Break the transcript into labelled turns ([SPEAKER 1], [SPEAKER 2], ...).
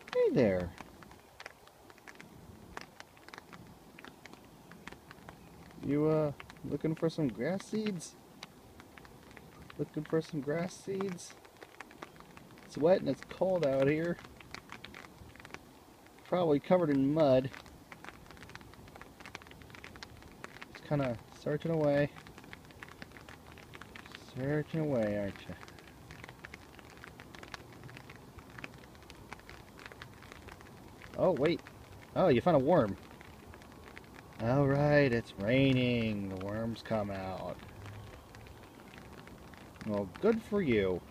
[SPEAKER 1] Hey there. You looking for some grass seeds? Looking for some grass seeds? It's wet and it's cold out here. Probably covered in mud. Just kind of searching away. Searching away, aren't you? Oh, wait. Oh, you found a worm. Alright, it's raining. The worms come out. Well, good for you.